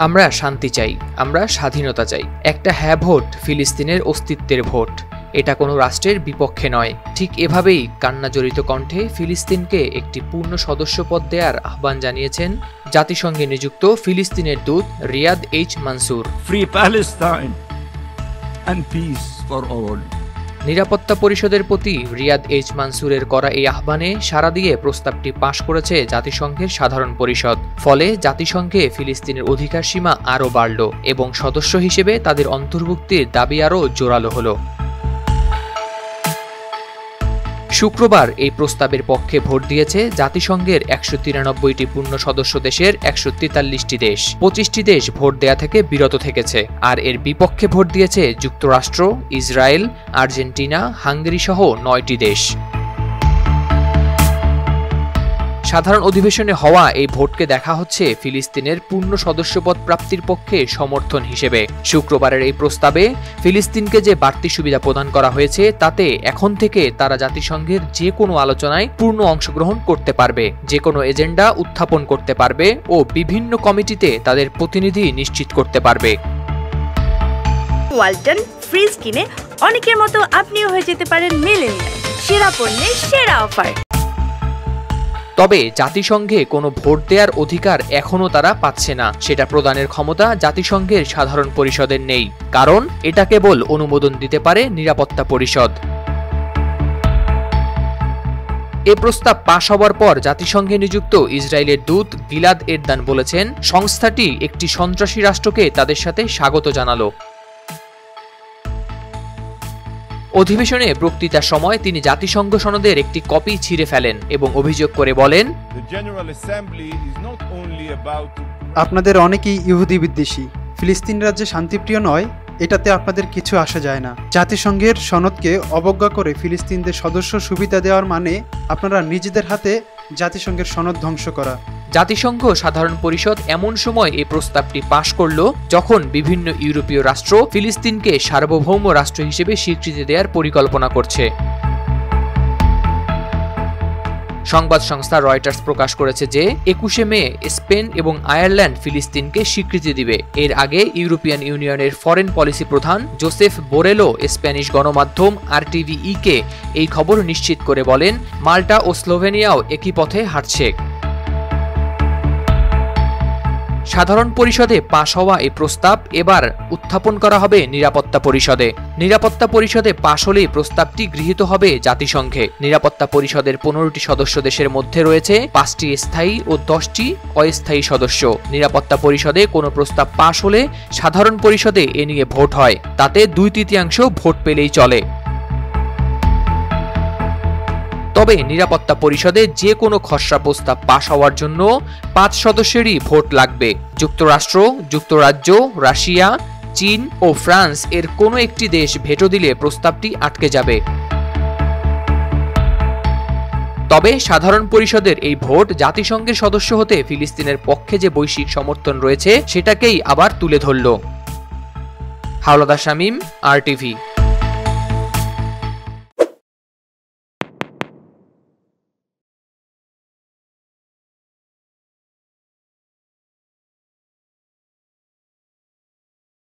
আমরা শান্তি চাই, আমরা স্বাধীনতা চাই। একটা হ্যাঁ ভোট ফিলিস্তিনের অস্তিত্বের ভোট, এটা কোনো রাষ্ট্রের বিপক্ষে নয়। ঠিক এভাবেই কান্নাজড়িত কণ্ঠে ফিলিস্তিনকে একটি পূর্ণ সদস্যপদ দেওয়ার আহ্বান জানিয়েছেন জাতিসংঘে নিযুক্ত ফিলিস্তিনের দূত Riyad H Mansour. Free Palestine and peace for all. নিরাপত্তা পরিষদের প্রতি রিয়াদ এইচ মানসুরের করা এই আহ্বানে সাড়া দিয়ে প্রস্তাবটি পাশ করেছে জাতিসংঘের সাধারণ পরিষদ। ফলে জাতিসংঘে ফিলিস্তিনের অধিকার সীমা আরও বাড়ল এবং সদস্য হিসেবে তাদের অন্তর্ভুক্তির দাবি আরও জোরালো হলো। শুক্রবার এই প্রস্তাবের পক্ষে ভোট দিয়েছে জাতিসংঘের ১৯৩টি পূর্ণ সদস্য দেশের ১৪৩টি দেশ। ২৫টি দেশ ভোট দেয়া থেকে বিরত থেকেছে, আর এর বিপক্ষে ভোট দিয়েছে যুক্তরাষ্ট্র, ইসরায়েল, আর্জেন্টিনা, হাঙ্গেরি সহ ৯টি দেশ। সাধারণ অধিবেশনে হওয়া এই ভোটকে দেখা হচ্ছে ফিলিস্তিনের পূর্ণ সদস্যপদ প্রাপ্তির পক্ষে সমর্থন হিসেবে। শুক্রবারের এই প্রস্তাবে ফিলিস্তিনকে যে বাড়তি সুবিধা প্রদান করা হয়েছে তাতে এখন থেকে তারা জাতিসংঘের যে কোনো আলোচনায় পূর্ণ অংশগ্রহণ করতে পারবে, যে কোনো এজেন্ডা উত্থাপন করতে পারবে ও বিভিন্ন কমিটিতে তাদের প্রতিনিধি নিশ্চিত করতে পারবে। ওয়ালটন ফ্রিজ কিনে অনেকের মতো আপনিও হয়ে যেতে পারেন মিলেনিয়াল। সেরা পণ্যের সেরা অফার। তবে জাতিসংঘে কোনো ভোট দেওয়ার অধিকার এখনও তারা পাচ্ছে না। সেটা প্রদানের ক্ষমতা জাতিসংঘের সাধারণ পরিষদের নেই, কারণ এটা কেবল অনুমোদন দিতে পারে নিরাপত্তা পরিষদ। এ প্রস্তাব পাশ হওয়ার পর জাতিসংঘে নিযুক্ত ইসরায়েলের দূত গিলাদ এরদান বলেছেন, সংস্থাটি একটি সন্ত্রাসী রাষ্ট্রকে তাদের সাথে স্বাগত জানালো। অধিবেশনে বক্তৃতার সময় তিনি জাতিসংঘ সনদের একটি কপি ছিঁড়ে ফেলেন এবং অভিযোগ করে বলেন, আপনাদের অনেকেই ইহুদি বিদ্বেষী। ফিলিস্তিন রাজ্যে শান্তিপ্রিয় নয়, এটাতে আপনাদের কিছু আসা যায় না। জাতিসংঘের সনদকে অবজ্ঞা করে ফিলিস্তিনদের সদস্য সুবিধা দেওয়ার মানে আপনারা নিজেদের হাতে জাতিসংঘের সনদ ধ্বংস করা। জাতিসংঘ সাধারণ পরিষদ এমন সময় এই প্রস্তাবটি পাশ করল যখন বিভিন্ন ইউরোপীয় রাষ্ট্র ফিলিস্তিনকে সার্বভৌম রাষ্ট্র হিসেবে স্বীকৃতি দেওয়ার পরিকল্পনা করছে। সংবাদ সংস্থা রয়টার্স প্রকাশ করেছে যে ২১শে মে স্পেন এবং আয়ারল্যান্ড ফিলিস্তিনকে স্বীকৃতি দিবে। এর আগে ইউরোপিয়ান ইউনিয়নের ফরেন পলিসি প্রধান জোসেফ বোরেলো স্প্যানিশ গণমাধ্যম RTVE-কে এই খবর নিশ্চিত করে বলেন, মাল্টা ও স্লোভেনিয়াও একই পথে হাঁটছে। সাধারণ পরিষদে পাশ হওয়া এই প্রস্তাব এবার উত্থাপন করা হবে নিরাপত্তা পরিষদে। নিরাপত্তা পরিষদে পাশ হলেই প্রস্তাবটি গৃহীত হবে জাতিসংঘে। নিরাপত্তা পরিষদের ১৫টি সদস্য দেশের মধ্যে রয়েছে ৫টি স্থায়ী ও ১০টি অস্থায়ী সদস্য। নিরাপত্তা পরিষদে কোনো প্রস্তাব পাশ হলে সাধারণ পরিষদে এ নিয়ে ভোট হয়, তাতে ২/৩ ভোট পেলেই চলে। তবে নিরাপত্তা পরিষদে যে কোনো খসড়া প্রস্তাব পাশ হওয়ার জন্য ৫ সদস্যেরই ভোট লাগবে। যুক্তরাষ্ট্র, যুক্তরাজ্য, রাশিয়া, চীন ও ফ্রান্স এর কোনো একটি দেশ ভেটো দিলে প্রস্তাবটি আটকে যাবে। তবে সাধারণ পরিষদের এই ভোট জাতিসংঘের সদস্য হতে ফিলিস্তিনের পক্ষে যে বৈশ্বিক সমর্থন রয়েছে সেটাকেই আবার তুলে ধরল। হাওলাদার শামীম, RTV।